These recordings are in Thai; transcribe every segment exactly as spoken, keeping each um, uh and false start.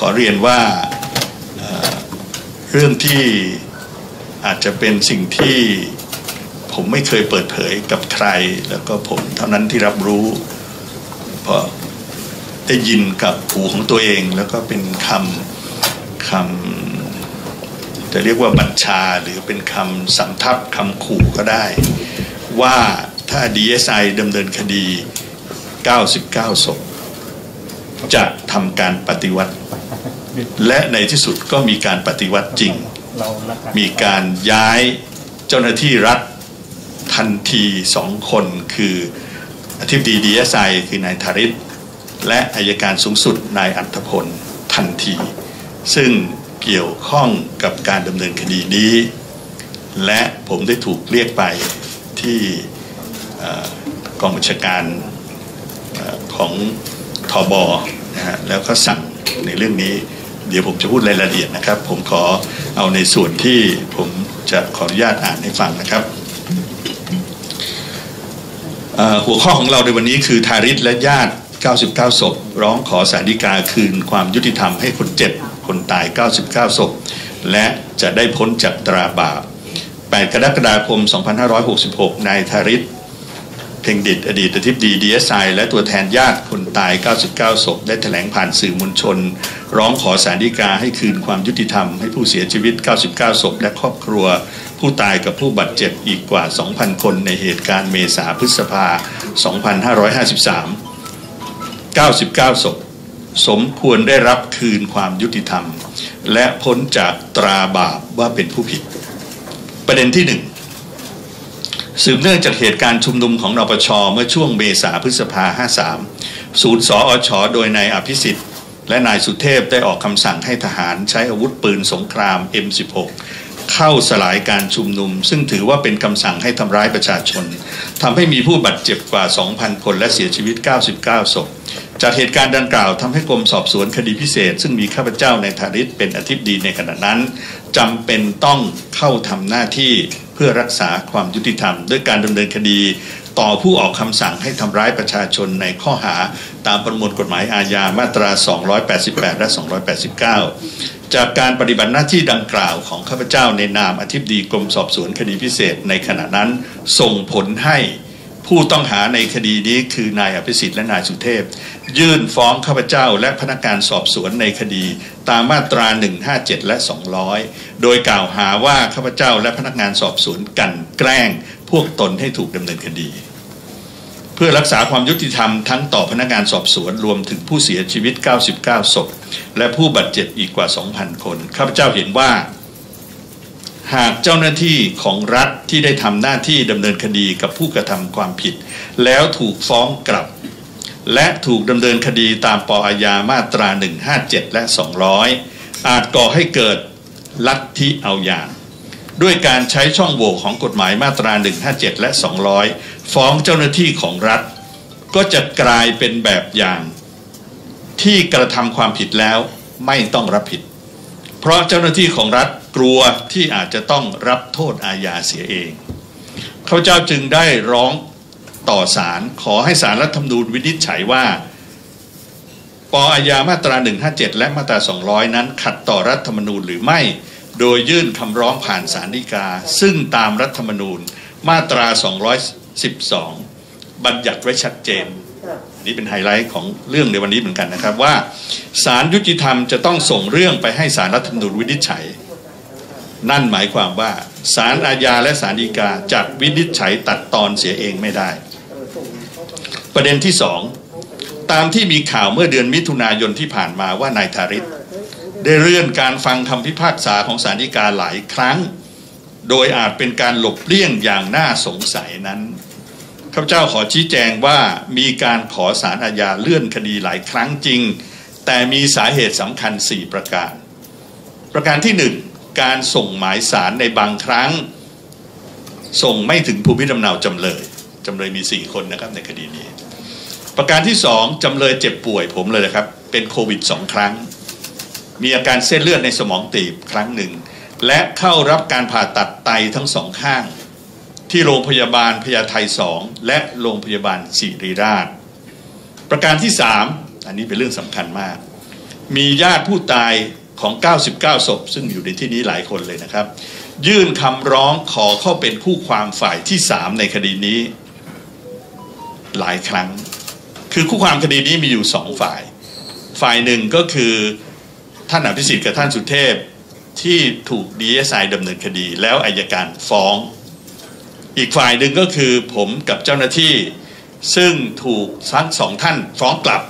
อเรียนว่าเรื่องที่อาจจะเป็นสิ่งที่ผมไม่เคยเปิดเผยกับใครแล้วก็ผมเท่านั้นที่รับรู้เพราะได้ยินกับหูของตัวเองแล้วก็เป็นคำคำจะเรียกว่าบัญชาหรือเป็นคำสำทับคำขู่ก็ได้ว่าถ้า ดี เอส ไอ ดำเนินคดีเก้าสิบเก้าศพจะทำการปฏิวัติและในที่สุดก็มีการปฏิวัติจริงมีการย้ายเจ้าหน้าที่รัฐทันทีสองคนคืออธิบดี ดี เอส ไอ คือนายธาริศและอัยการสูงสุดนายอัธพลทันทีซึ่งเกี่ยวข้องกับการดำเนินคดีนี้และผมได้ถูกเรียกไปที่กองบัญชาการของทบนะฮะแล้วก็สั่งในเรื่องนี้เดี๋ยวผมจะพูดรายละเอียดนะครับผมขอเอาในส่วนที่ผมจะขออนุญาตอ่านให้ฟังนะครับหัวข้อของเราในวันนี้คือธาริศและญาติเก้าสิบเก้าศพร้องขอศาลฎีกาคืนความยุติธรรมให้คนเจ็บคนตายเก้าสิบเก้าศพและจะได้พ้นจากตราบาปแปดกรกฎาคมสองพันห้าร้อยหกสิบหกนายธาริศเพ็งดิษฐ์อดีตอธิบดี ดี เอส ไอ และตัวแทนญาติคนตายเก้าสิบเก้าศพได้แถลงผ่านสื่อมวลชนร้องขอศาลฎีกาให้คืนความยุติธรรมให้ผู้เสียชีวิตเก้าสิบเก้าศพและครอบครัวผู้ตายกับผู้บาดเจ็บอีกกว่า สองพัน คนในเหตุการณ์เมษาพฤษภาสองพันห้าร้อยห้าสิบสาม เก้าสิบเก้าศพสมควรได้รับคืนความยุติธรรมและพ้นจากตราบาปว่าเป็นผู้ผิดประเด็นที่หนึ่งสืบเนื่องจากเหตุการณ์ชุมนุมของนปช.เมื่อช่วงเมษาพฤษภาห้าสามศูนย์สอช.โดยนายอภิสิทธิ์และนายสุเทพได้ออกคำสั่งให้ทหารใช้อาวุธปืนสงคราม เอ็ม สิบหก เข้าสลายการชุมนุมซึ่งถือว่าเป็นคำสั่งให้ทำร้ายประชาชนทำให้มีผู้บาดเจ็บกว่า สองพัน คนและเสียชีวิตเก้าสิบเก้าศพจากเหตุการณ์ดังกล่าวทำให้กรมสอบสวนคดีพิเศษซึ่งมีข้าพเจ้าในธาริศเป็นอธิบดีในขณะนั้นจำเป็นต้องเข้าทำหน้าที่เพื่อรักษาความยุติธรรมด้วยการดำเนินคดีต่อผู้ออกคำสั่งให้ทำร้ายประชาชนในข้อหาตามประมวลกฎหมายอาญามาตราสองร้อยแปดสิบแปดและสองร้อยแปดสิบเก้าจากการปฏิบัติหน้าที่ดังกล่าวของข้าพเจ้าในนามอธิบดีกรมสอบสวนคดีพิเศษในขณะนั้นส่งผลให้ผู้ต้องหาในคดีนี้คือนายอภิสิทธิ์และนายสุเทพยื่นฟ้องข้าพเจ้าและพนักงานสอบสวนในคดีตามมาตราหนึ่งห้าเจ็ดและสองร้อยโดยกล่าวหาว่าข้าพเจ้าและพนักงานสอบสวนกันแกล้งพวกตนให้ถูกดำเนินคดีเพื่อรักษาความยุติธรรมทั้งต่อพนักงานสอบสวนรวมถึงผู้เสียชีวิตเก้าสิบเก้าศพและผู้บาดเจ็บอีกกว่า สองพัน คนข้าพเจ้าเห็นว่าหากเจ้าหน้าที่ของรัฐที่ได้ทำหน้าที่ดำเนินคดีกับผู้กระทำความผิดแล้วถูกฟ้องกลับและถูกดำเนินคดีตามป.อาญามาตราหนึ่งห้าเจ็ดและสองร้อยอาจก่อให้เกิดลัทธิเอาอย่างด้วยการใช้ช่องโหว่ของกฎหมายมาตราหนึ่งห้าเจ็ดและสองร้อยฟ้องเจ้าหน้าที่ของรัฐก็จะกลายเป็นแบบอย่างที่กระทำความผิดแล้วไม่ต้องรับผิดเพราะเจ้าหน้าที่ของรัฐกลัวที่อาจจะต้องรับโทษอาญาเสียเองข้าพเจ้าจึงได้ร้องต่อศาลขอให้ศาลรัฐธรรมนูญวินิจฉัยว่าป.อาญามาตราหนึ่งห้าเจ็ดและมาตราสองร้อยนั้นขัดต่อรัฐธรรมนูญหรือไม่โดยยื่นคำร้องผ่านศาลฎีกาซึ่งตามรัฐธรรมนูญมาตราสองร้อยสิบสองบัญญัติไว้ชัดเจนนี่เป็นไฮไลท์ของเรื่องในวันนี้เหมือนกันนะครับว่าศาลยุติธรรมจะต้องส่งเรื่องไปให้ศาลรัฐธรรมนูญวินิจฉัยนั่นหมายความว่าศาลอาญาและศาลฎีกาจะวินิจฉัยตัดตอนเสียเองไม่ได้ประเด็นที่สองตามที่มีข่าวเมื่อเดือนมิถุนายนที่ผ่านมาว่านายธาริศได้เลื่อนการฟังคำพิพากษาของศาลฎีกาหลายครั้งโดยอาจเป็นการหลบเลี่ยงอย่างน่าสงสัยนั้นข้าพเจ้าขอชี้แจงว่ามีการขอศาลอาญาเลื่อนคดีหลายครั้งจริงแต่มีสาเหตุสำคัญสี่ประการประการที่หนึ่งการส่งหมายศาลในบางครั้งส่งไม่ถึงภูมิลำเนาจำเลยจำเลยมีสี่คนนะครับในคดีนี้ประการที่สองจำเลยเจ็บป่วยผมเลยนะครับเป็นโควิดสองครั้งมีอาการเส้นเลือดในสมองตีบครั้งหนึ่งและเข้ารับการผ่าตัดไตทั้งสองข้างที่โรงพยาบาลพญาไทสองและโรงพยาบาลศิริราชประการที่สามอันนี้เป็นเรื่องสำคัญมากมีญาติผู้ตายของเก้าสิบเก้าศพซึ่งอยู่ในที่นี้หลายคนเลยนะครับยื่นคำร้องขอเข้าเป็นคู่ความฝ่ายที่สามในคดีนี้หลายครั้งคือคู่ความคดีนี้มีอยู่สองฝ่ายฝ่ายหนึ่งก็คือท่านอภิสิทธิ์กับท่านสุเทพที่ถูก ดี เอส ไอ ดำเนินคดีแล้วอัยการฟ้องอีกฝ่ายหนึ่งก็คือผมกับเจ้าหน้าที่ซึ่งถูกทั้งสองท่านฟ้องกลับ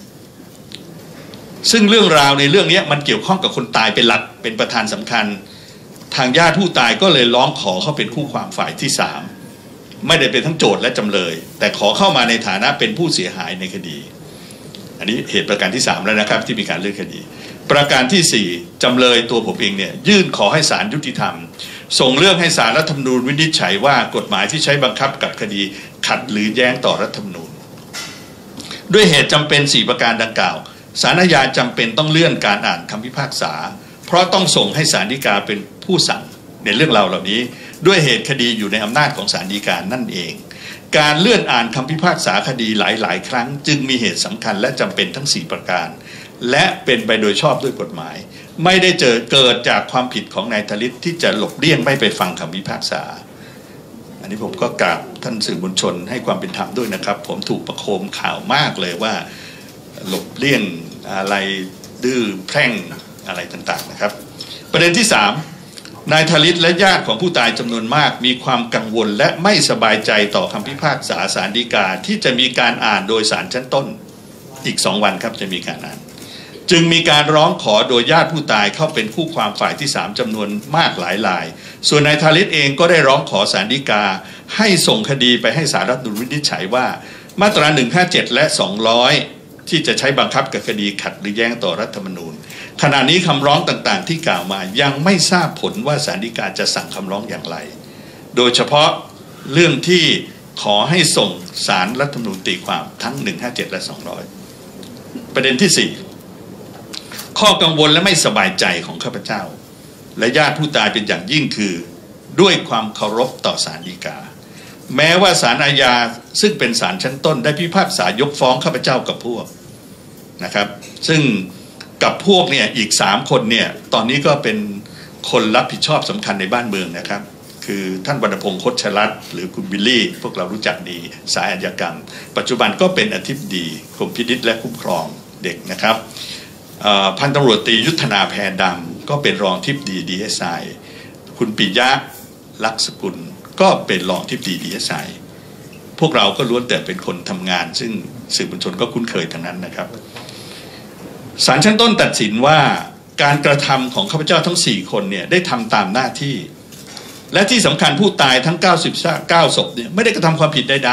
ซึ่งเรื่องราวในเรื่องนี้มันเกี่ยวข้องกับคนตายเป็นหลักเป็นประธานสำคัญทางญาติผู้ตายก็เลยร้องขอเข้าเป็นคู่ความฝ่ายที่สามไม่ได้เป็นทั้งโจทย์และจำเลยแต่ขอเข้ามาในฐานะเป็นผู้เสียหายในคดีอันนี้เหตุประการที่สามแล้วนะครับที่มีการเลื่อนคดีประการที่สี่จำเลยตัวผมเองเนี่ยยื่นขอให้ศาลยุติธรรมส่งเรื่องให้ศาลรัฐธรรมนูญวินิจฉัยว่ากฎหมายที่ใช้บังคับกับคดีขัดหรือแย้งต่อรัฐธรรมนูญด้วยเหตุจำเป็นสี่ประการดังกล่าวศาลอาญาจำเป็นต้องเลื่อนการอ่านคำพิพากษาเพราะต้องส่งให้ศาลฎีกาเป็นผู้สั่งในเรื่องราวเหล่านี้ด้วยเหตุคดีอยู่ในอำนาจของศาลฎีกานั่นเองการเลื่อนอ่านคำพิพากษาคดีหลายๆครั้งจึงมีเหตุสำคัญและจำเป็นทั้งสี่ประการและเป็นไปโดยชอบด้วยกฎหมายไม่ได้เจอเกิดจากความผิดของนายธลิตที่จะหลบเลี่ยงไม่ไปฟังคำพิพากษาอันนี้ผมก็กราบท่านสื่อมวลชนให้ความเป็นธรรมด้วยนะครับผมถูกประโคมข่าวมากเลยว่าหลบเลี่ยงอะไรดื้อแพร่งอะไรต่างๆนะครับประเด็นที่สามนายธลิตและญาติของผู้ตายจำนวนมากมีความกังวลและไม่สบายใจต่อคำพิพากษาศาลฎีกาที่จะมีการอ่านโดยศาลชั้นต้นอีกสองวันครับจะมีการอ่านจึงมีการร้องขอโดยญาติผู้ตายเข้าเป็นคู่ความฝ่ายที่สามจำนวนมากหลายรายส่วนนายธลิตเองก็ได้ร้องขอศาลฎีกาให้ส่งคดีไปให้ศาลรัฐธรรมนูญวินิจฉัยว่ามาตราหนึ่งห้าเจ็ดและสองร้อยที่จะใช้บังคับกับคดีขัดหรือแย้งต่อรัฐธรรมนูญขณะนี้คำร้องต่างๆที่กล่าวมายังไม่ทราบผลว่าศาลฎีกาจะสั่งคำร้องอย่างไรโดยเฉพาะเรื่องที่ขอให้ส่งศาลรัฐธรรมนูญตีความทั้งหนึ่งห้าเจ็ดและสองร้อยประเด็นที่สี่ข้อกังวลและไม่สบายใจของข้าพเจ้าและญาติผู้ตายเป็นอย่างยิ่งคือด้วยความเคารพต่อศาลฎีกาแม้ว่าศาลอาญาซึ่งเป็นศาลชั้นต้นได้พิพากษายกฟ้องข้าพเจ้ากับพวกนะครับซึ่งกับพวกเนี่ยอีกสามคนเนี่ยตอนนี้ก็เป็นคนรับผิดชอบสำคัญในบ้านเมืองนะครับคือท่านวรรณพงษ์คชรัตน์หรือคุณบิลลี่พวกเรารู้จักดีสายอาชญากรรมปัจจุบันก็เป็นอธิบดีกรมพินิจและคุ้มครองเด็กนะครับพันตำรวจตรียุทธนาแพรดำก็เป็นรองทิบดี ดี เอส ไอ คุณปิยะลักษกุลก็เป็นรองทิบดี ดี เอส ไอ พวกเราก็ล้วนแต่เป็นคนทำงานซึ่งสื่อมวลชนก็คุ้นเคยทั้งนั้นนะครับศาลชั้นต้นตัดสินว่าการกระทำของข้าพเจ้าทั้งสี่คนเนี่ยได้ทำตามหน้าที่และที่สำคัญผู้ตายทั้งเก้าสิบเก้าศพเนี่ยไม่ได้กระทำความผิดใด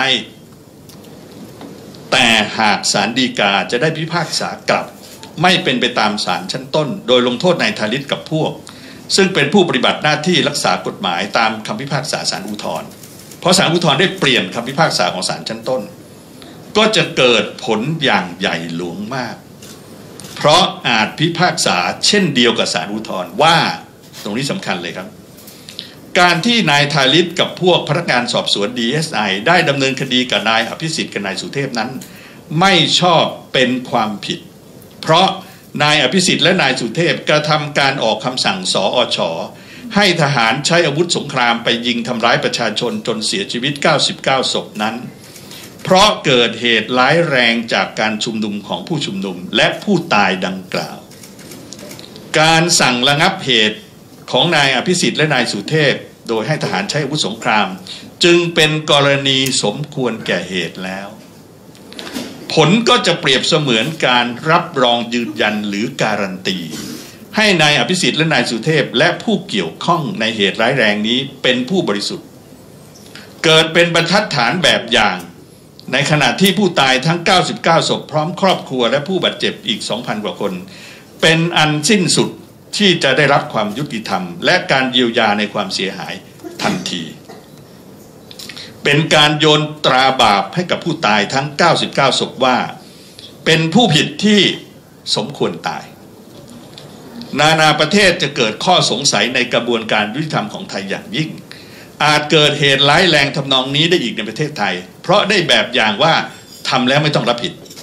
ๆแต่หากศาลฎีกาจะได้พิพากษากลับไม่เป็นไปตามศาลชั้นต้นโดยลงโทษนายธลิตกับพวกซึ่งเป็นผู้ปฏิบัติหน้าที่รักษากฎหมายตามคำพิพากษาศาลอุทธรณ์เพราะศาลอุทธรณ์ได้เปลี่ยนคำพิพากษาของศาลชั้นต้นก็จะเกิดผลอย่างใหญ่หลวงมากเพราะอาจพิพากษาเช่นเดียวกับศาลอุทธรณ์ว่าตรงนี้สำคัญเลยครับการที่นายธลิตกับพวกพนักงานสอบสวน ดี เอส ไอ ได้ดำเนินคดีกับนายอภิสิทธิ์กับนายสุเทพนั้นไม่ชอบเป็นความผิดเพราะนายอภิสิทธิ์และนายสุเทพกระทำการออกคำสั่งสอช.ให้ทหารใช้อาวุธสงครามไปยิงทำร้ายประชาชนจนเสียชีวิตเก้าสิบเก้าศพนั้นเพราะเกิดเหตุร้ายแรงจากการชุมนุมของผู้ชุมนุมและผู้ตายดังกล่าวการสั่งระงับเหตุของนายอภิสิทธิ์และนายสุเทพโดยให้ทหารใช้อาวุธสงครามจึงเป็นกรณีสมควรแก่เหตุแล้วผลก็จะเปรียบเสมือนการรับรองยืนยันหรือการันตีให้นายอภิสิทธิ์และนายสุเทพและผู้เกี่ยวข้องในเหตุร้ายแรงนี้เป็นผู้บริสุทธิ์เกิดเป็นบรรทัดฐานแบบอย่างในขณะที่ผู้ตายทั้งเก้าสิบเก้าศพพร้อมครอบครัวและผู้บาดเจ็บอีก สองพัน กว่าคนเป็นอันสิ้นสุดที่จะได้รับความยุติธรรมและการเยียวยาในความเสียหายทันทีเป็นการโยนตราบาปให้กับผู้ตายทั้งเก้าสิบเก้าศพว่าเป็นผู้ผิดที่สมควรตายนานาประเทศจะเกิดข้อสงสัยในกระบวนการยุติธรรมของไทยอย่างยิ่งอาจเกิดเหตุร้ายแรงทำนองนี้ได้อีกในประเทศไทยเพราะได้แบบอย่างว่าทำแล้วไม่ต้องรับผิด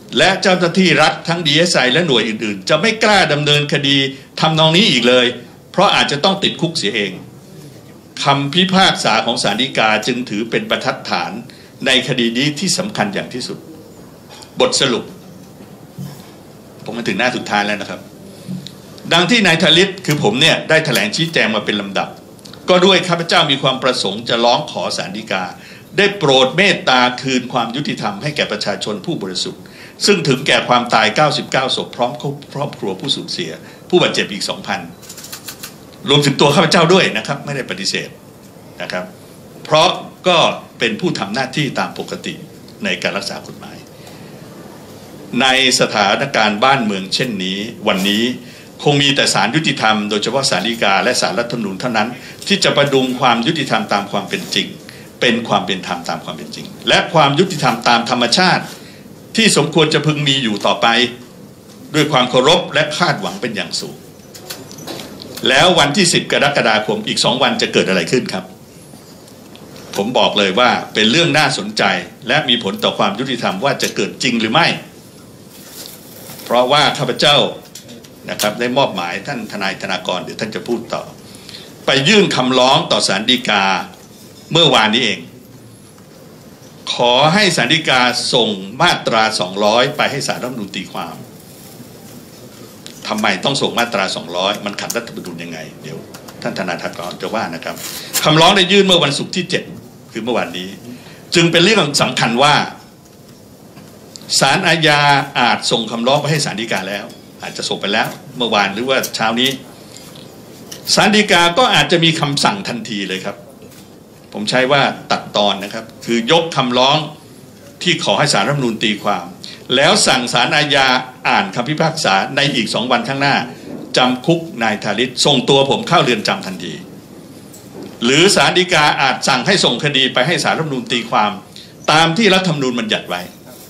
และเจ้าหน้าที่รัฐทั้ง ดี เอส ไอ และหน่วยอื่นๆจะไม่กล้าดำเนินคดีทำนองนี้อีกเลยเพราะอาจจะต้องติดคุกเสียเองคำพิพากษาของศาลฎีกาจึงถือเป็นบรรทัดฐานในคดีนี้ที่สำคัญอย่างที่สุดบทสรุปผมมาถึงหน้าสุดท้ายแล้วนะครับดังที่นายธลิตคือผมเนี่ยได้แถลงชี้แจงมาเป็นลำดับก็ด้วยข้าพเจ้ามีความประสงค์จะร้องขอศาลฎีกาได้โปรดเมตตาคืนความยุติธรรมให้แก่ประชาชนผู้บริสุทธิ์ซึ่งถึงแก่ความตายเก้าสิบเก้าศพพร้อมครอบครัวผู้สูญเสียผู้บาดเจ็บอีก สองพัน รวมถึงตัวข้าพเจ้าด้วยนะครับไม่ได้ปฏิเสธนะครับเพราะก็เป็นผู้ทำหน้าที่ตามปกติในการรักษากฎหมายในสถานการณ์บ้านเมืองเช่นนี้วันนี้คงมีแต่ศาลยุติธรรมโดยเฉพาะศาลฎีกาและศาลรัฐธรรมนูญเท่านั้นที่จะประดุงความยุติธรรมตามความเป็นจริงเป็นความเป็นธรรมตามความเป็นจริงและความยุติธรรมตามธรรมชาติที่สมควรจะพึงมีอยู่ต่อไปด้วยความเคารพและคาดหวังเป็นอย่างสูงแล้ววันที่สิบกรกฎาคมอีกสองวันจะเกิดอะไรขึ้นครับผมบอกเลยว่าเป็นเรื่องน่าสนใจและมีผลต่อความยุติธรรมว่าจะเกิดจริงหรือไม่เพราะว่าข้าพเจ้านะครับได้มอบหมายท่านทนายธนากรเดี๋ยวท่านจะพูดต่อไปยื่นคำร้องต่อศาลฎีกาเมื่อวานนี้เองขอให้ศาลฎีกาส่งมาตราสองร้อยไปให้ศาลรัฐธรรมนูญตีความทำไมต้องส่งมาตราสองร้อยมันขัดรัฐธรรมนูญยังไงเดี๋ยวท่านทนายธนากรจะว่านะครับคำร้องได้ยื่นเมื่อวันศุกร์ที่เจ็ดคือเมื่อวานนี้จึงเป็นเรื่องสำคัญว่าศาลอาญาอาจส่งคำร้องไปให้ศาลฎีกาแล้วอาจจะส่งไปแล้วเมื่อวานหรือว่าเช้านี้ศาลฎีกาก็อาจจะมีคำสั่งทันทีเลยครับผมใช้ว่าตัดตอนนะครับคือยกคำร้องที่ขอให้ศาลรัฐธรรมนูญตีความแล้วสั่งศาลอาญาอ่านคำพิพากษาในอีกสองวันข้างหน้าจำคุกนายธลิตส่งตัวผมเข้าเรือนจำทันทีหรือศาลฎีกาอาจสั่งให้ส่งคดีไปให้ศาลรัฐธรรมนูญตีความตามที่รัฐธรรมนูญบัญญัติไว้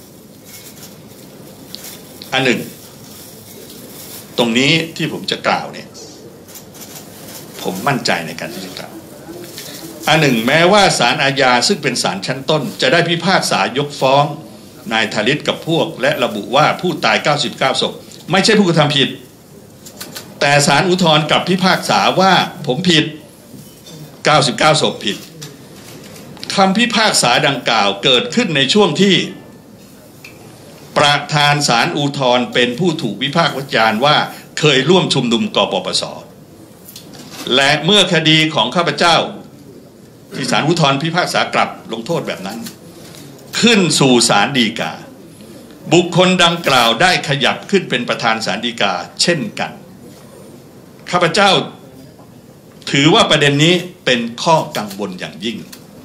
อันหนึ่งตรงนี้ที่ผมจะกล่าวเนี่ยผมมั่นใจในการที่จะกล่าวอันหนึ่งแม้ว่าศาลอาญาซึ่งเป็นศาลชั้นต้นจะได้พิพากษายกฟ้องนายธลิตกับพวกและระบุว่าผู้ตายเก้าสิบเก้าศพไม่ใช่ผู้กระทำผิดแต่ศาลอุทธรณ์กลับพิพากษาว่าผมผิดเก้าสิบเก้าศพผิดคำพิพากษาดังกล่าวเกิดขึ้นในช่วงที่ประธานศาลอุทธรณ์เป็นผู้ถูกวิพากษ์วิจารณ์ว่าเคยร่วมชุมนุมกปปส.และเมื่อคดีของข้าพเจ้าที่ศาลอุทธรณ์พิพากษากลับลงโทษแบบนั้นขึ้นสู่ศาลฎีกาบุคคลดังกล่าวได้ขยับขึ้นเป็นประธานศาลฎีกาเช่นกันข้าพเจ้าถือว่าประเด็นนี้เป็นข้อกังวลอย่างยิ่ง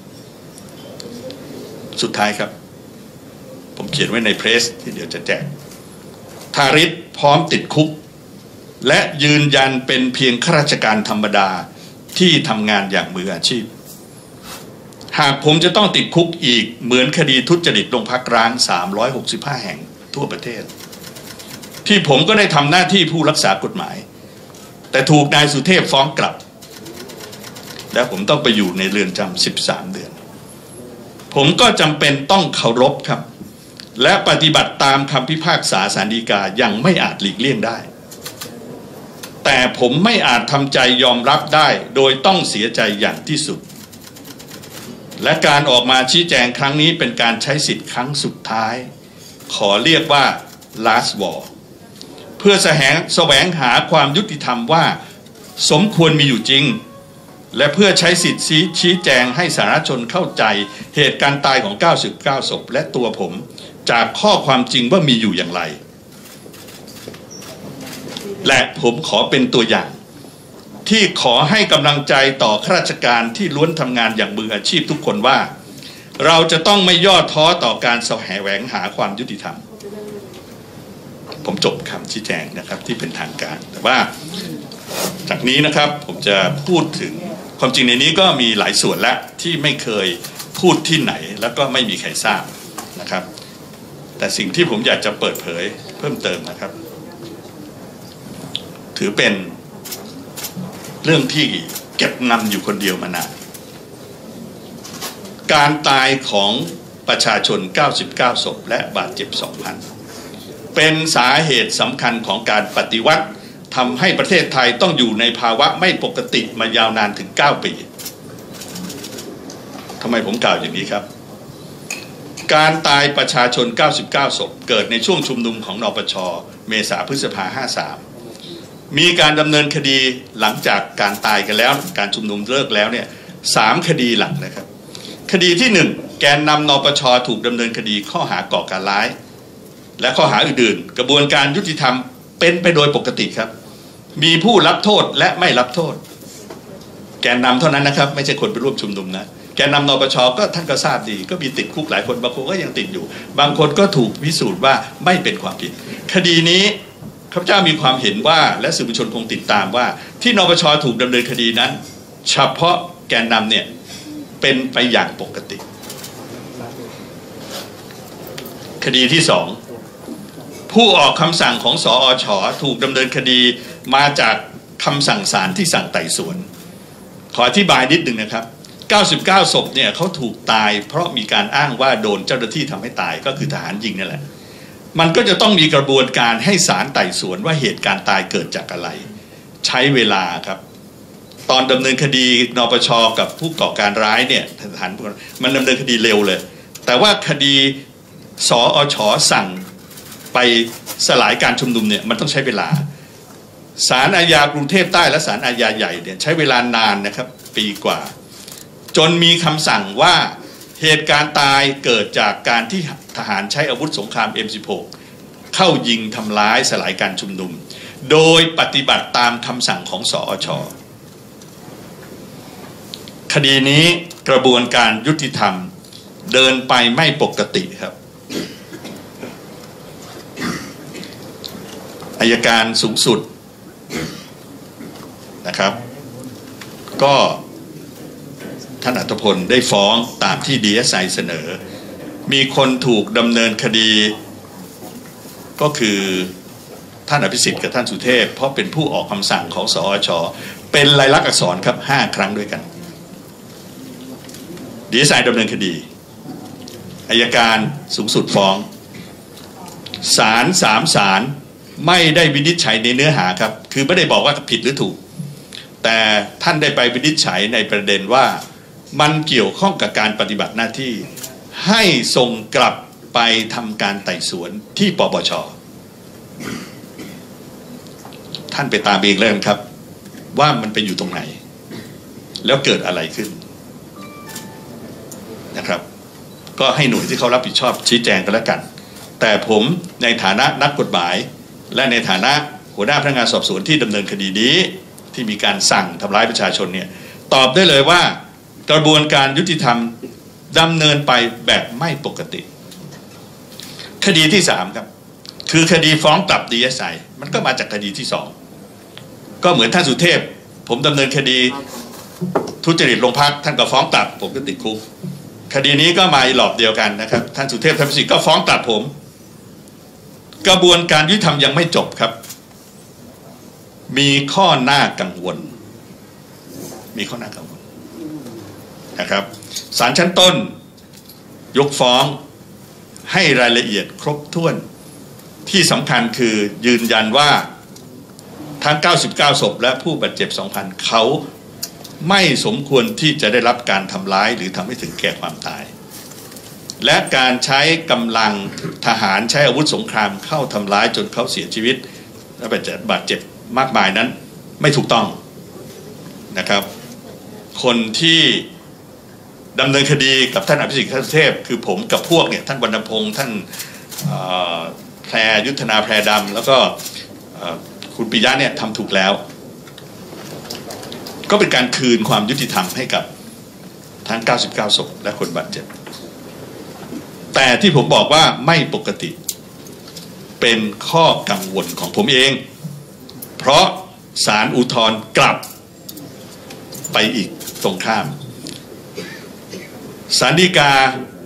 สุดท้ายครับผมเขียนไว้ในเพรสที่เดี๋ยวจะแจกธาริศพร้อมติดคุกและยืนยันเป็นเพียงข้าราชการธรรมดาที่ทำงานอย่างมืออาชีพหากผมจะต้องติดคุกอีกเหมือนคดีทุจริตโรงพักร้างสามร้อยหกสิบห้าแห่งทั่วประเทศที่ผมก็ได้ทำหน้าที่ผู้รักษากฎหมายแต่ถูกนายสุเทพฟ้องกลับและผมต้องไปอยู่ในเรือนจำสิบสามเดือนผมก็จำเป็นต้องเคารพครับและปฏิบัติตามคำพิพากษาศาลฎีกายังไม่อาจหลีกเลี่ยงได้แต่ผมไม่อาจทำใจยอมรับได้โดยต้องเสียใจอย่างที่สุดและการออกมาชี้แจงครั้งนี้เป็นการใช้สิทธิ์ครั้งสุดท้ายขอเรียกว่า last war เพื่อแสวงแสวงหาความยุติธรรมว่าสมควรมีอยู่จริงและเพื่อใช้สิทธิ์ชี้แจงให้สาธารณชนเข้าใจเหตุการณ์ตายของเก้าสิบเก้าศพและตัวผมจากข้อความจริงว่ามีอยู่อย่างไรและผมขอเป็นตัวอย่างที่ขอให้กำลังใจต่อข้าราชการที่ล้วนทำงานอย่างมืออาชีพทุกคนว่าเราจะต้องไม่ย่อท้อต่อการแสวงหาความยุติธรรมผมจบคำชี้แจงนะครับที่เป็นทางการแต่ว่าจากนี้นะครับผมจะพูดถึงความจริงในนี้ก็มีหลายส่วนแล้วที่ไม่เคยพูดที่ไหนแล้วก็ไม่มีใครทราบนะครับแต่สิ่งที่ผมอยากจะเปิดเผยเพิ่มเติมนะครับถือเป็นเรื่องที่เก็บงำอยู่คนเดียวมานานการตายของประชาชนเก้าสิบเก้าศพและบาดเจ็บ สองพันเป็นสาเหตุสำคัญของการปฏิวัติทำให้ประเทศไทยต้องอยู่ในภาวะไม่ปกติมายาวนานถึงเก้าปีทำไมผมกล่าวอย่างนี้ครับการตายประชาชนเก้าสิบเก้าศพเกิดในช่วงชุมนุมของนปช.เมษาพฤษภาห้าสามมีการดำเนินคดีหลังจากการตายกันแล้วการชุมนุมเลิกแล้วเนี่ยสามคดีหลังนะครับคดีที่หนึ่งแกนนำนปช.ถูกดำเนินคดีข้อหาก่อการร้ายและข้อหาอื่นๆกระบวนการยุติธรรมเป็นไปโดยปกติครับมีผู้รับโทษและไม่รับโทษแกนนำเท่านั้นนะครับไม่ใช่คนไปร่วมชุมนุมนะแกนนำนปช.ก็ท่านก็ทราบดีก็มีติดคุกหลายคนบางคนก็ยังติดอยู่บางคนก็ถูกพิสูจน์ว่าไม่เป็นความผิดคดีนี้ข้าพเจ้ามีความเห็นว่าและสื่อมวลชนคงติดตามว่าที่นปช.ถูกดำเนินคดีนั้นเฉพาะแกนนำเนี่ยเป็นไปอย่างปกติคดีที่สองผู้ออกคำสั่งของสอช.ถูกดำเนินคดีมาจากคำสั่งศาลที่สั่งไต่สวนขออธิบายนิดหนึ่งนะครับเก้าสิบเก้าศพเนี่ยเขาถูกตายเพราะมีการอ้างว่าโดนเจ้าหน้าที่ทำให้ตายก็คือทหารยิงนั่นแหละมันก็จะต้องมีกระบวนการให้ศาลไต่สวนว่าเหตุการณ์ตายเกิดจากอะไรใช้เวลาครับตอนดำเนินคดีนปช.กับผู้ก่อการร้ายเนี่ยทหารมันดำเนินคดีเร็วเลยแต่ว่าคดีสอช.สั่งไปสลายการชุมนุมเนี่ยมันต้องใช้เวลาศาลอาญากรุงเทพใต้และศาลอาญาใหญ่เนี่ยใช้เวลานานนะครับปีกว่าจนมีคำสั่งว่าเหตุการณ์ตายเกิดจากการที่ทหารใช้อาวุธสงคราม เอ็ม สิบหก เข้ายิงทำร้ายสลายการชุมนุมโดยปฏิบัติตามคำสั่งของสอช.คดีนี้กระบวนการยุติธรรมเดินไปไม่ปกติครับอัยการสูงสุดนะครับก็ท่านอัธพลได้ฟ้องตามที่ ดี เอส ไอ เสนอมีคนถูกดำเนินคดีก็คือท่านอภิสิทธิ์กับท่านสุเทพเพราะเป็นผู้ออกคำสั่งของสอช.เป็นลายลักษณ์อักษรครับห้าครั้งด้วยกัน ดี เอส ไอ ดำเนินคดีอัยการสูงสุดฟ้องศาลสามศาลไม่ได้วินิจฉัยในเนื้อหาครับคือไม่ได้บอกว่าผิดหรือถูกแต่ท่านได้ไปวินิจฉัยในประเด็นว่ามันเกี่ยวข้องกับการปฏิบัติหน้าที่ให้ส่งกลับไปทำการไต่สวนที่ปปช.ท่านไปตามเองเลยครับว่ามันไปอยู่ตรงไหนแล้วเกิดอะไรขึ้นนะครับก็ให้หน่วยที่เขารับผิดชอบชี้แจงกันแล้วกันแต่ผมในฐานะนักกฎหมายและในฐานะหัวหน้าพนักงานสอบสวนที่ดำเนินคดีนี้ที่มีการสั่งทำร้ายประชาชนเนี่ยตอบได้เลยว่ากระบวนการยุติธรรมดำเนินไปแบบไม่ปกติคดีที่สามครับคือคดีฟ้องกลับ ดี เอส ไอ มันก็มาจากคดีที่สองก็เหมือนท่านสุเทพผมดำเนินคดีทุจริตโรงพักท่านก็ฟ้องกลับผมก็ติดคุกคดีนี้ก็มาอีหลอบเดียวกันนะครับท่านสุเทพท่านพิสิทธิ์ก็ฟ้องกลับผมกระบวนการยุติธรรมยังไม่จบครับมีข้อน่ากังวลมีข้อน่ากังวลนะครับศาลชั้นต้นยกฟ้องให้รายละเอียดครบถ้วนที่สำคัญคือยืนยันว่าทั้งเก้าสิบเก้าศพและผู้บาดเจ็บ สองพัน เขาไม่สมควรที่จะได้รับการทำร้ายหรือทำให้ถึงแก่ความตายและการใช้กำลังทหารใช้อาวุธสงครามเข้าทำร้ายจนเขาเสียชีวิตและบาดเจ็บบาดเจ็บมากมายนั้นไม่ถูกต้องนะครับคนที่ดำเนินคดีกับท่านอภิสิทธิ์ท่านสุเทพคือผมกับพวกเนี่ยท่านวรรณพงษ์ท่านแพรยุทธนาแพรดำแล้วก็คุณปิยะเนี่ยทำถูกแล้วก็เป็นการคืนความยุติธรรมให้กับทั้งเก้าสิบเก้าศพและคนบาดเจ็บแต่ที่ผมบอกว่าไม่ปกติเป็นข้อกังวลของผมเองเพราะศาลอุทธรณ์กลับไปอีกตรงข้ามศาลฎีกา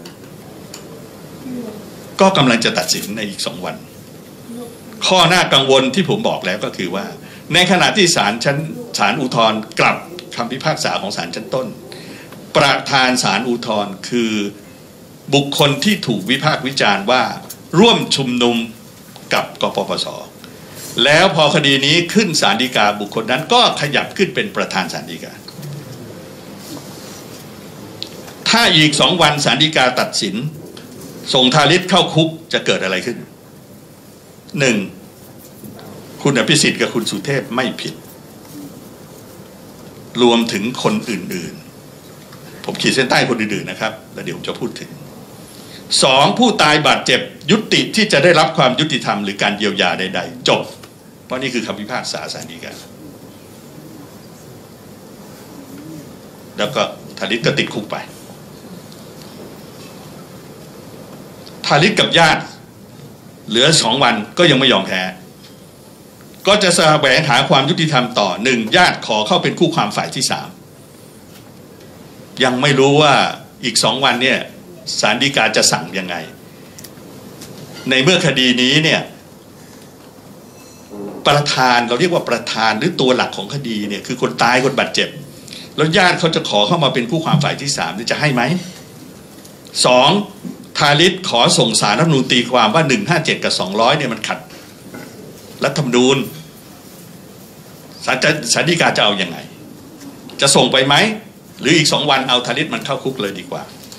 ก็กำลังจะตัดสินในอีกสองวันข้อน่ากังวลที่ผมบอกแล้วก็คือว่าในขณะที่ศาลชั้นศาลอุทธรณ์กลับคำพิพากษาของศาลชั้นต้นประธานศาลอุทธรณ์คือบุคคลที่ถูกวิพากษ์วิจารณ์ว่าร่วมชุมนุมกับกปปส.แล้วพอคดีนี้ขึ้นศาลฎีกาบุคคลนั้นก็ขยับขึ้นเป็นประธานศาลฎีกาถ้าอีกสองวันศาลฎีกาตัดสินส่งทาริศเข้าคุกจะเกิดอะไรขึ้นหนึ่งคุณอภิสิทธิ์กับคุณสุเทพไม่ผิดรวมถึงคนอื่นๆผมขีดเส้นใต้คนอื่นๆนะครับแล้วเดี๋ยวผมจะพูดถึงสองผู้ตายบาดเจ็บยุติที่จะได้รับความยุติธรรมหรือการเยียวยาใดๆจบเพราะนี่คือคำพิพากษาศาลฎีกาแล้วก็ทาริศก็ติดคุกไปทาริศกับญาติเหลือสองวันก็ยังไม่ยอมแพ้ก็จะแสวงหาความยุติธรรมต่อหนึ่งญาติขอเข้าเป็นคู่ความฝ่ายที่สามยังไม่รู้ว่าอีกสองวันเนี่ยศาลฎีกาจะสั่งยังไงในเมื่อคดีนี้เนี่ยประธานเราเรียกว่าประธานหรือตัวหลักของคดีเนี่ยคือคนตายคนบาดเจ็บแล้วญาติเขาจะขอเข้ามาเป็นคู่ความฝ่ายที่สามนี่จะให้ไหมสองทาริศขอส่งศาลรัฐธรรมนูญตีความว่าหนึ่งห้าเจ็ดกับสองร้อยเนี่ยมันขัดรัฐธรรมนูญศาลศาลฎีกาจะเอาอย่างไงจะส่งไปไหมหรืออีกสองวันเอาทาริศมันเข้าคุกเลยดีกว่า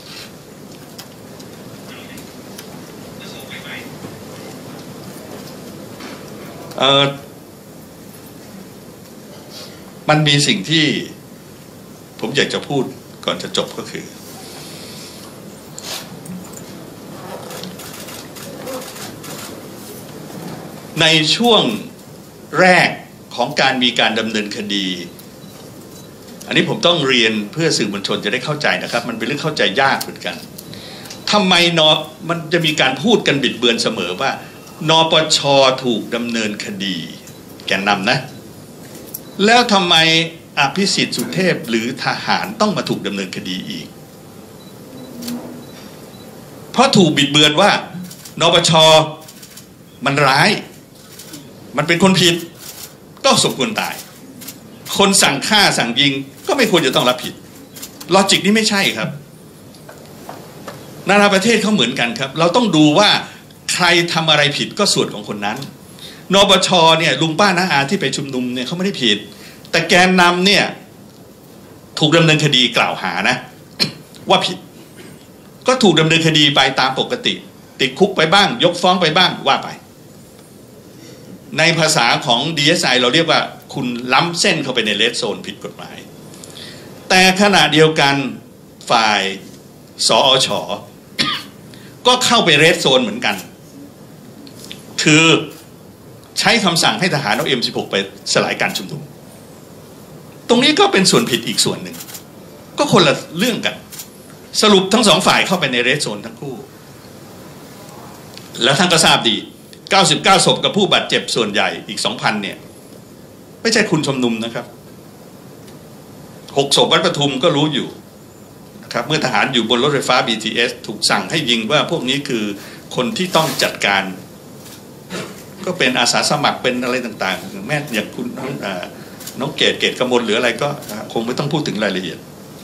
เออมันมีสิ่งที่ผมอยากจะพูดก่อนจะจบก็คือในช่วงแรกของการมีการดำเนินคดีอันนี้ผมต้องเรียนเพื่อสื่อมวลชนจะได้เข้าใจนะครับมันเป็นเรื่องเข้าใจยากเหมือนกันทำไมนอมันจะมีการพูดกันบิดเบือนเสมอว่านปช.ถูกดำเนินคดีแกนนำนะแล้วทำไมอภิสิทธิ์สุเทพหรือทหารต้องมาถูกดำเนินคดีอีกเพราะถูกบิดเบือนว่านปช.มันร้ายมันเป็นคนผิดก็สมควรตายคนสั่งฆ่าสั่งยิงก็ไม่ควรจะต้องรับผิดลอจิกนี้ไม่ใช่ครับนานาประเทศเขาเหมือนกันครับเราต้องดูว่าใครทำอะไรผิดก็ส่วนของคนนั้นนปช.เนี่ยลุงป้าน้าอาที่ไปชุมนุมเนี่ยเขาไม่ได้ผิดแต่แกนนำเนี่ยถูกดำเนินคดีกล่าวหานะว่าผิดก็ถูกดำเนินคดีไปตามปกติติดคุกไปบ้างยกฟ้องไปบ้างว่าไปในภาษาของ ดี เอส ไอ เราเรียกว่าคุณล้ำเส้นเข้าไปในเรดโซนผิดกฎหมายแต่ขณะเดียวกันฝ่ายสอช.ก็เข้าไปเรดโซนเหมือนกันคือใช้คำสั่งให้ทหารเอา เอ็ม สิบหก ไปสลายการชุมนุมตรงนี้ก็เป็นส่วนผิดอีกส่วนหนึ่งก็คนละเรื่องกันสรุปทั้งสองฝ่ายเข้าไปในเรดโซนทั้งคู่แล้วท่านก็ทราบดีเก้าสิบเก้าศพกับผู้บาดเจ็บส่วนใหญ่อีก สองพัน เนี่ยไม่ใช่คุณชุมนุมนะครับหกศพวัดปทุมก็รู้อยู่นะครับเมื่อทหารอยู่บนรถไฟฟ้า บี ที เอส ถูกสั่งให้ยิงว่าพวกนี้คือคนที่ต้องจัดการก็เป็นอาสาสมัครเป็นอะไรต่างๆแม้อย่างคุณน้องน้องเกตเกตกมลหรืออะไรก็คงไม่ต้องพูดถึงรายละเอียด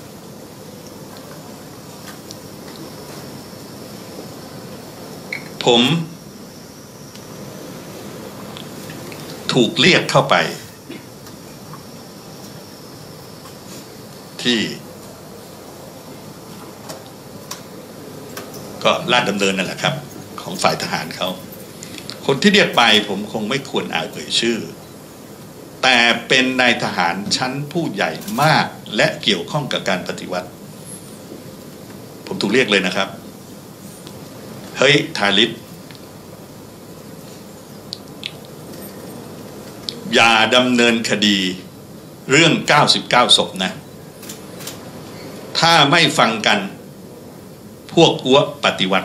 ผมถูกเรียกเข้าไปที่ก็ลาดดำเนินนั่นแหละครับของฝ่ายทหารเขาคนที่เรียกไปผมคงไม่ควรอ่านเอ่ยชื่อแต่เป็นนายทหารชั้นผู้ใหญ่มากและเกี่ยวข้องกับการปฏิวัติผมถูกเรียกเลยนะครับเฮ้ยทาริศอย่าดำเนินคดีเรื่องเก้าสิบเก้าศพนะถ้าไม่ฟังกันพวกกัวปฏิวัติ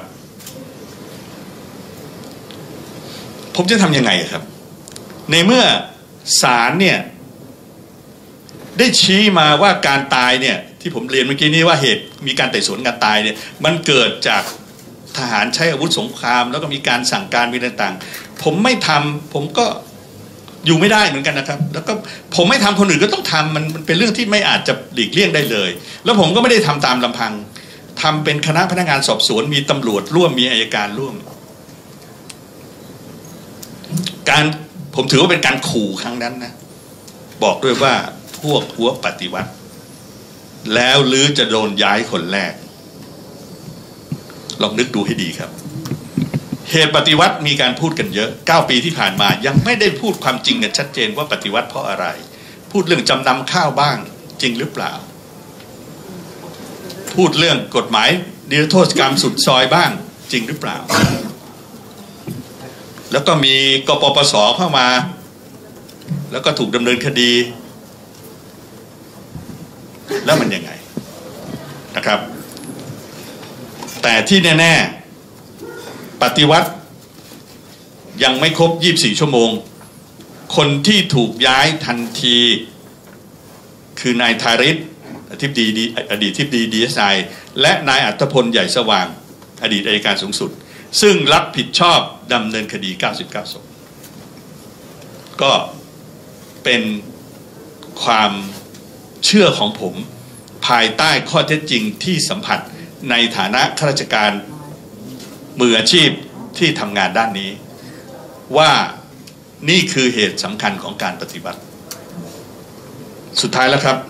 ผมจะทำยังไงครับในเมื่อศาลเนี่ยได้ชี้มาว่าการตายเนี่ยที่ผมเรียนเมื่อกี้นี้ว่าเหตุมีการไต่สวนการตายเนี่ยมันเกิดจากทหารใช้อาวุธสงครามแล้วก็มีการสั่งการมีต่างๆผมไม่ทำผมก็อยู่ไม่ได้เหมือนกันนะครับแล้วก็ผมไม่ทำคนอื่นก็ต้องทำมันมันเป็นเรื่องที่ไม่อาจจะหลีกเลี่ยงได้เลยแล้วผมก็ไม่ได้ทำตามลำพังทำเป็นคณะพนักงานสอบสวนมีตำรวจร่วมมีอัยการร่วมการผมถือว่าเป็นการขู่ครั้งนั้นนะบอกด้วยว่าพวกหัวปฏิวัติแล้วหรือจะโดนย้ายคนแรกลองนึกดูให้ดีครับเหตุปฏิวัติมีการพูดกันเยอะเก้าปีที่ผ่านมายังไม่ได้พูดความจริงกันชัดเจนว่าปฏิวัติเพราะอะไรพูดเรื่องจำนำข้าวบ้างจริงหรือเปล่าพูดเรื่องกฎหมายนิรโทษกรรมสุดซอยบ้างจริงหรือเปล่าแล้วก็มีกปปสเข้ามาแล้วก็ถูกดำเนินคดีแล้วมันยังไงนะครับแต่ที่แน่ๆปฏิวัติยังไม่ครบยี่สิบสี่ชั่วโมงคนที่ถูกย้ายทันทีคือนายธาริศอธิบดีอดีตอธิบดีดีเอสไอและนายอัธพลใหญ่สว่างอดีตอัยการสูงสุดซึ่งรับผิดชอบดำเนินคดีเก้าสิบเก้าศพก็เป็นความเชื่อของผมภายใต้ข้อเท็จจริงที่สัมผัสในฐานะข้าราชการมืออาชีพที่ทำงานด้านนี้ว่านี่คือเหตุสำคัญของการปฏิบัติสุดท้ายแล้วครับ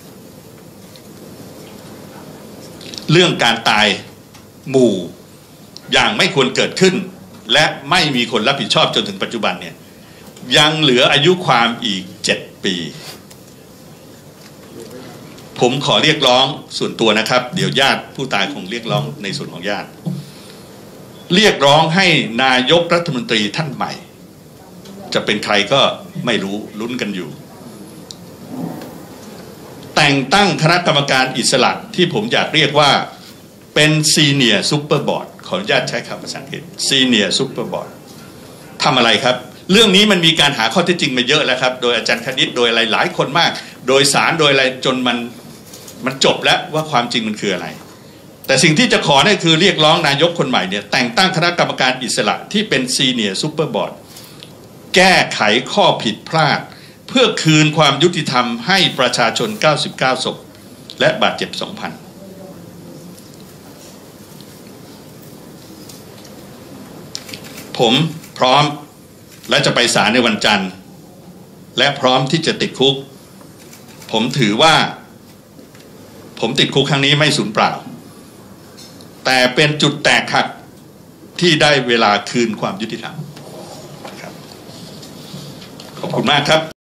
เรื่องการตายหมู่อย่างไม่ควรเกิดขึ้นและไม่มีคนรับผิดชอบจนถึงปัจจุบันเนี่ยยังเหลืออายุความอีกเจ็ดปีผมขอเรียกร้องส่วนตัวนะครับเดี๋ยวญาติผู้ตายคงเรียกร้องในส่วนของญาติเรียกร้องให้นายกรัฐมนตรีท่านใหม่จะเป็นใครก็ไม่รู้ลุ้นกันอยู่แต่งตั้งคณะกรรมการอิสระที่ผมอยากเรียกว่าเป็นซีเนียร์ซุปเปอร์บอร์ดขออนุญาตใช้คำภาษาอังกฤษซีเนียร์ซุปเปอร์บอร์ดทำอะไรครับเรื่องนี้มันมีการหาข้อเท็จจริงมาเยอะแล้วครับโดยอาจารย์คณิตโดยอะไรหลายคนมากโดยสารโดยอะไรจนมันมันจบแล้วว่าความจริงมันคืออะไรแต่สิ่งที่จะขอเนี่ยคือเรียกร้องนายกคนใหม่เนี่ยแต่งตั้งคณะกรรมการอิสระที่เป็นซีเนียร์ซุปเปอร์บอร์ดแก้ไขข้อผิดพลาดเพื่อคืนความยุติธรรมให้ประชาชนเก้าสิบเก้าศพและบาดเจ็บ สองพัน ผมพร้อมและจะไปศาลในวันจันทร์และพร้อมที่จะติดคุกผมถือว่าผมติดคุกครั้งนี้ไม่สูญเปล่าแต่เป็นจุดแตกหักที่ได้เวลาคืนความยุติธรรมขอบคุณมากครับ